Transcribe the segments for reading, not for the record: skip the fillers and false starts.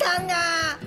当啊！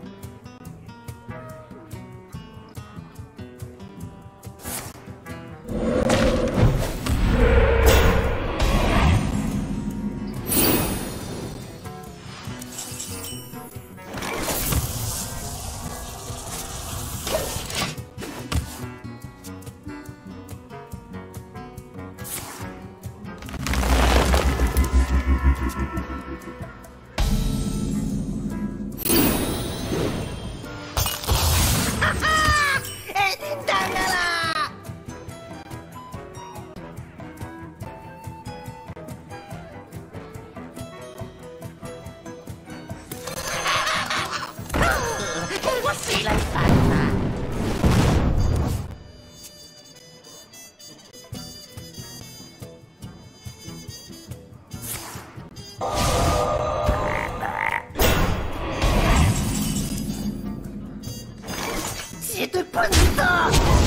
谁来烦呐？ 一堆笨蛋！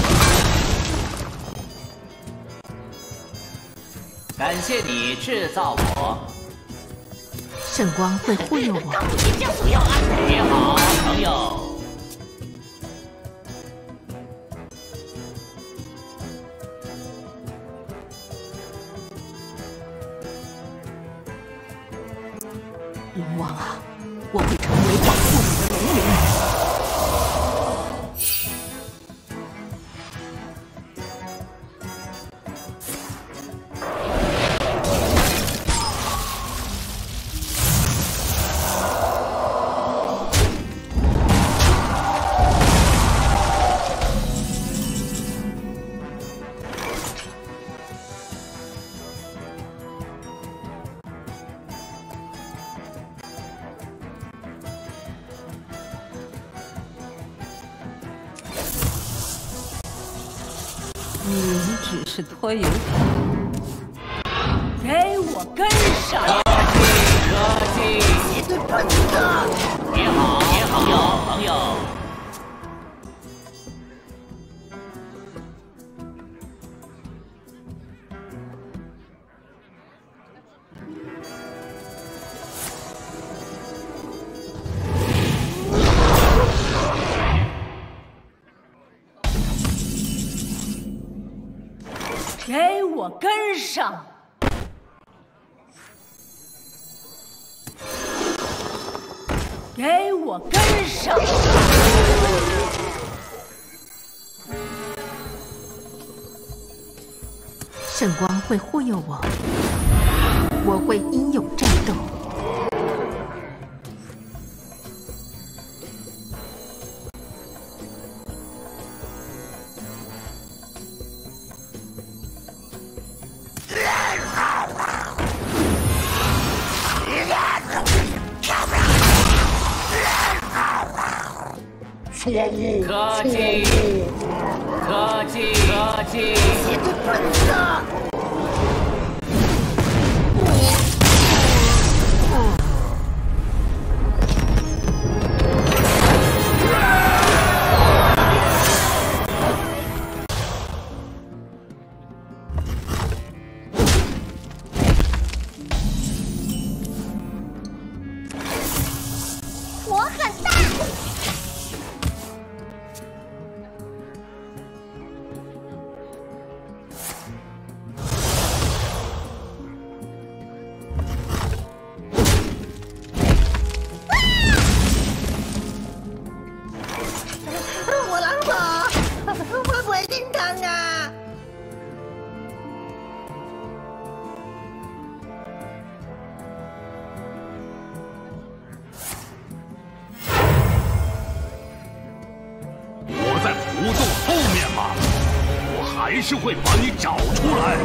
感谢你制造我。 圣光会忽悠我。 你好，朋友。 龙王啊，我会成为保护你的龙灵。 你只是拖油瓶，给我跟上！ 科技， 一堆笨蛋！ 你好，你好，朋友。 给我跟上！给我跟上！ 圣光会忽悠我，我会英勇战斗。 错误！ 科技，科技，科技！ 一堆笨蛋！ 我很大。 我狼宝，会不会心疼啊？ 我在胡同后面嘛，我还是会把你找出来。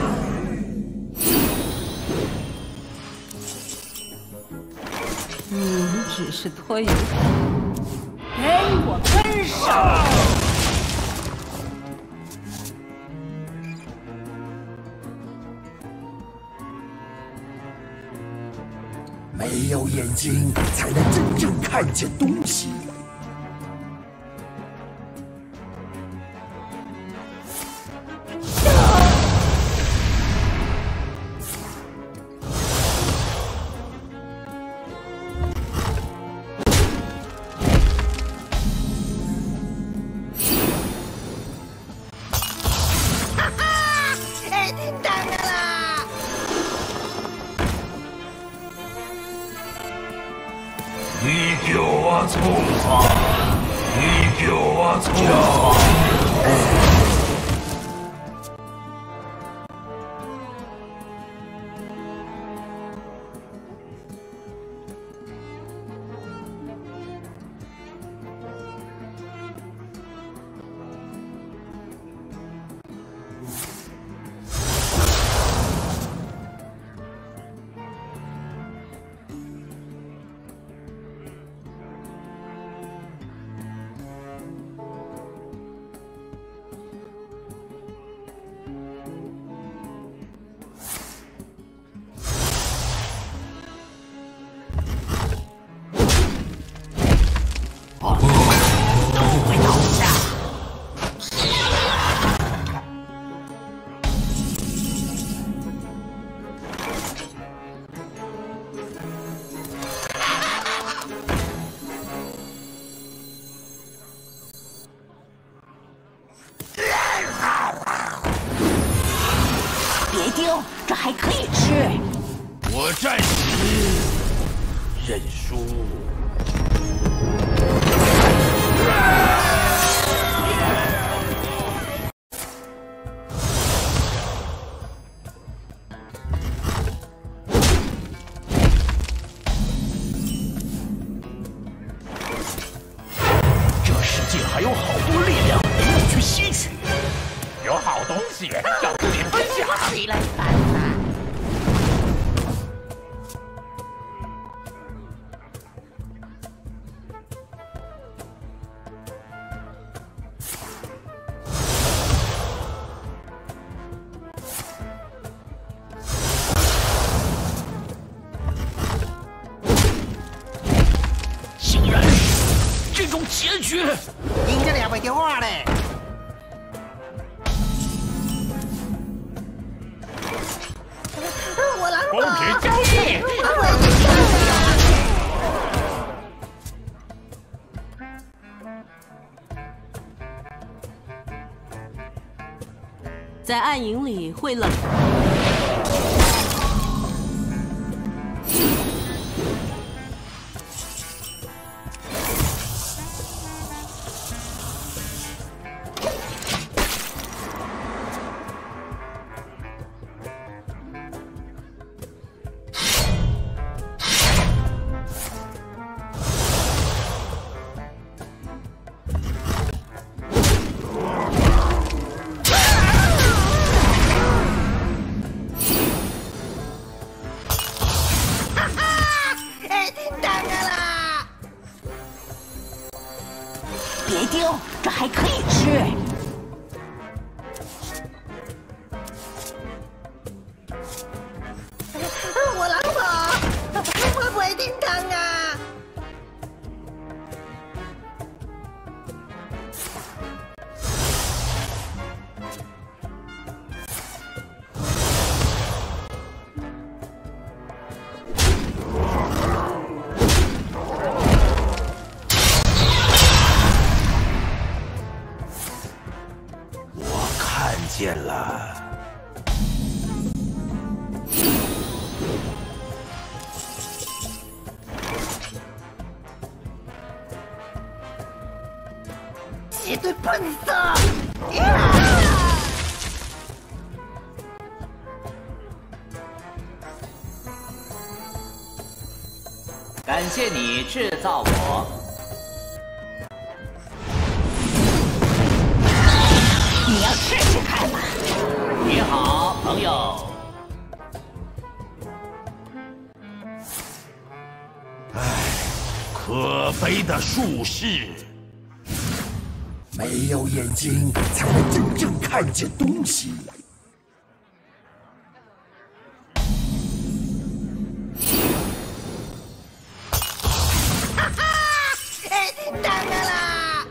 你只是拖油瓶，给我跟上！ 没有眼睛才能真正看见东西。 你给我冲啊！你给我冲啊！ 别丢，这还可以吃。 我暂时认输。 这世界还有好多力量没有去吸取， 有好东西要跟你分享。 谁来烦啊？ 竟然是这种结局！ 赢这200句话嘞！ 我狼公平交易。 我鬼金刚啊！ 在暗影里会冷。 别丢，这还可以吃。 我狼宝，我鬼金刚啊！ 看见了， 绝对笨死！ 感谢你制造我。 你要试试看吗？ 你好，朋友。 可悲的术士， 没有眼睛才能真正看见东西。 金刚的啦！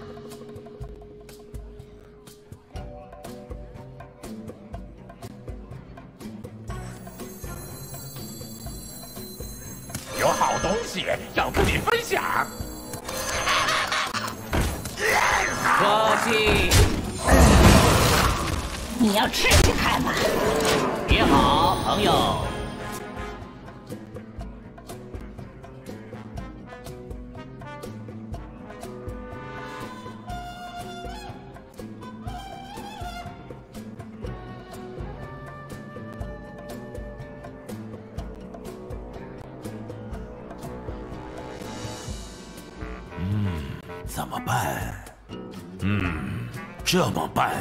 有好东西要跟你分享。 客气。 你要试试看吗？ 你好，朋友。 怎么办？这么办？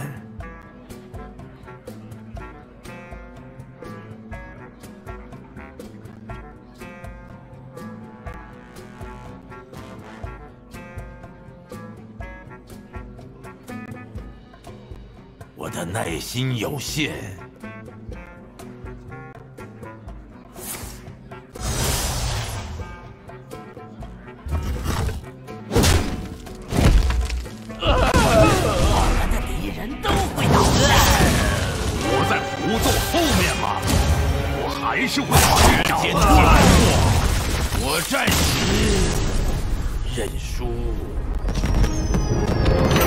我的耐心有限。还是无法日间解脱，我暂时认输。